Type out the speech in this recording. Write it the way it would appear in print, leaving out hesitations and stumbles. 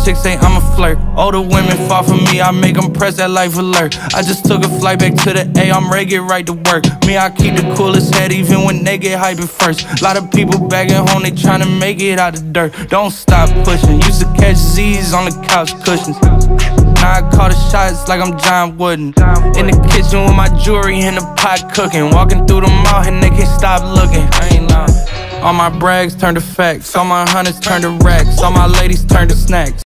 chicks say I'm a flirt. Older women fall for me, I make them press that life alert. I just took a flight back to the A, I'm ready, get right to work. Me, I keep the coolest head even when they get hyped first. Lot of people back at home, they tryna make it out the dirt. Don't stop pushing, used to catch Z's on the couch cushions. Now I call the shots like I'm John Wooden. In the kitchen with my jewelry in the pot cooking. Walking through the mall and they can't stop looking. I ain't lying. All my brags turn to facts, all my hunters turn to racks, all my ladies turn to snacks.